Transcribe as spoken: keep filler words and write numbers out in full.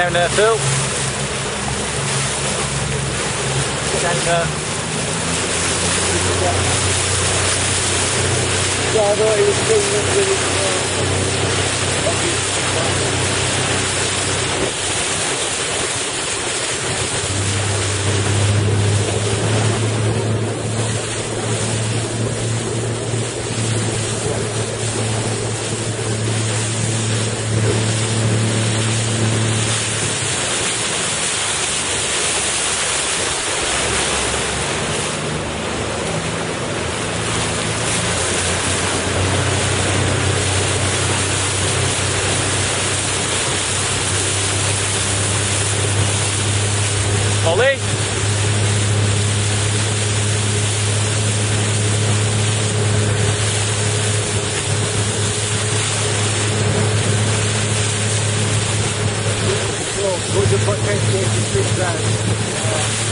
down there, Phil. Get down there. Yeah, I thought he was doing it with his, Ollie? We'll just put ten K to six grand.